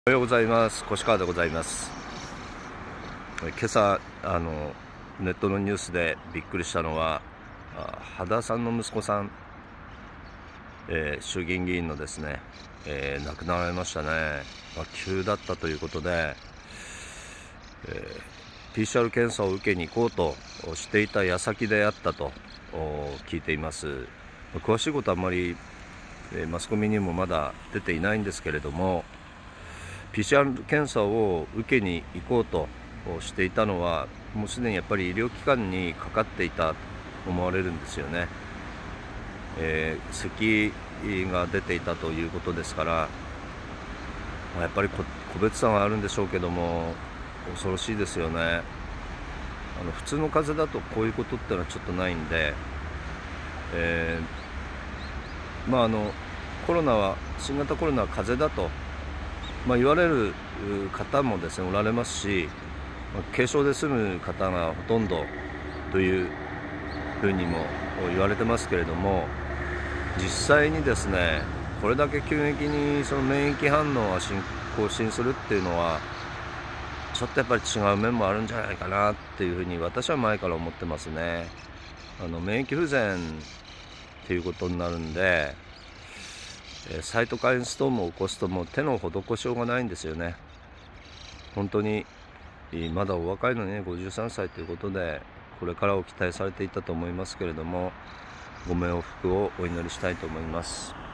おはようございます。越川でございます。今朝ネットのニュースでびっくりしたのは、羽田さんの息子さん、衆議院議員のですね、亡くなられましたね。急だったということで、PCR 検査を受けに行こうとしていた矢先であったと聞いています。詳しいことはあんまりマスコミにもまだ出ていないんですけれども、PCR 検査を受けに行こうとしていたのは、もうすでにやっぱり医療機関にかかっていたと思われるんですよね。咳が出ていたということですから、やっぱり個別差があるんでしょうけども、恐ろしいですよね。普通の風邪だとこういうことってのはちょっとないんで、コロナは新型コロナは風邪だと言われる方もですねおられますし、軽症で済む方がほとんどというふうにも言われてますけれども、実際にですねこれだけ急激にその免疫反応が更新するっていうのは、ちょっとやっぱり違う面もあるんじゃないかなっていうふうに私は前から思ってますね。免疫不全っていうことになるんで、サイトカインストームを起こすともう手の施しようがないんですよね。本当にまだお若いのにね、53歳ということでこれからを期待されていたと思いますけれども、ご冥福をお祈りしたいと思います。